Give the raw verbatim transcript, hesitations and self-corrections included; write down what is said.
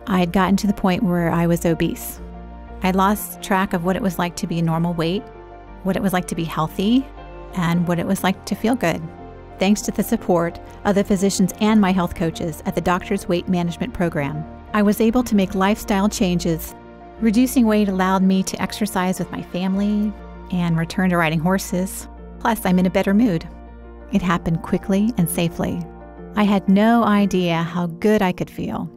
I had gotten to the point where I was obese. I lost track of what it was like to be normal weight, what it was like to be healthy, and what it was like to feel good. Thanks to the support of the physicians and my health coaches at the Doctor's Weight Management Program, I was able to make lifestyle changes. Reducing weight allowed me to exercise with my family and return to riding horses. Plus, I'm in a better mood. It happened quickly and safely. I had no idea how good I could feel.